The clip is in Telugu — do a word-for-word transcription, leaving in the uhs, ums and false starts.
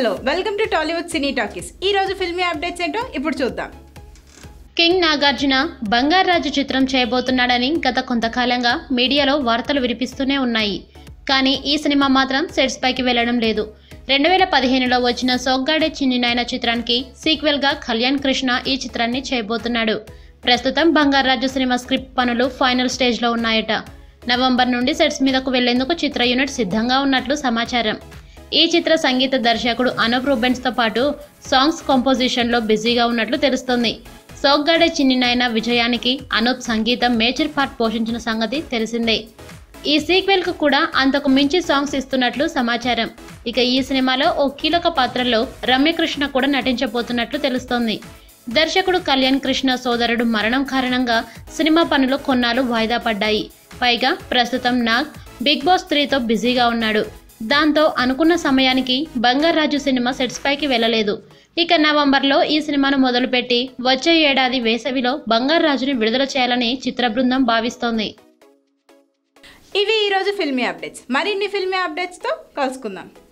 Hello welcome to Tollywood cine talkies. ఈ రోజు ఫిల్మీ అప్డేట్స్ ఏంటో ఇప్పుడు చూద్దాం. కింగ్ నాగార్జున బంగారాజు చిత్రం చేయబోతున్నాడని గత కొంతకాలంగా మీడియాలో వార్తలు వినిపిస్తూనే ఉన్నాయి. కానీ ఈ సినిమా మాత్రం సెట్స్ పైకి వెళ్లడం లేదు. రెండు వేల పదిహేనులో వచ్చిన సోగ్గాడే చిన్ని నాయన చిత్రానికి సీక్వెల్గా కళ్యాణ్ కృష్ణ ఈ చిత్రాన్ని చేయబోతున్నాడు. ప్రస్తుతం బంగారాజు సినిమా స్క్రిప్ట్ పనులు ఫైనల్ స్టేజ్లో ఉన్నాయట. నవంబర్ నుండి సెట్స్ మీదకు వెళ్లేందుకు చిత్ర యూనిట్ సిద్ధంగా ఉన్నట్లు సమాచారం. ఈ చిత్ర సంగీత దర్శకుడు అనూప్ రూబెన్స్తో పాటు సాంగ్స్ కంపోజిషన్లో బిజీగా ఉన్నట్లు తెలుస్తోంది. సోగ్గాడే చిన్ని నాయన విజయానికి అనూప్ సంగీతం మేజర్ పార్ట్ పోషించిన సంగతి తెలిసిందే. ఈ సీక్వెల్కు కూడా అంతకు మించి సాంగ్స్ ఇస్తున్నట్లు సమాచారం. ఇక ఈ సినిమాలో ఓ కీలక పాత్రలో రమ్యకృష్ణ కూడా నటించబోతున్నట్లు తెలుస్తోంది. దర్శకుడు కళ్యాణ్ కృష్ణ సోదరుడు మరణం కారణంగా సినిమా పనులు కొన్నాళ్ళు వాయిదా పడ్డాయి. పైగా ప్రస్తుతం నాగ్ బిగ్ బాస్ త్రీతో బిజీగా ఉన్నాడు. దాంతో అనుకున్న సమయానికి బంగారాజు సినిమా సెట్స్ పైకి వెళ్ళలేదు. ఇక నవంబర్లో ఈ సినిమాను మొదలుపెట్టి వచ్చే ఏడాది వేసవిలో బంగారాజుని విడుదల చేయాలని చిత్ర బృందం భావిస్తోంది. ఇవి ఈరోజు ఫిల్మీ అప్డేట్స్. మరిన్ని ఫిల్మీ అప్డేట్స్తో కలుసుకుందాం.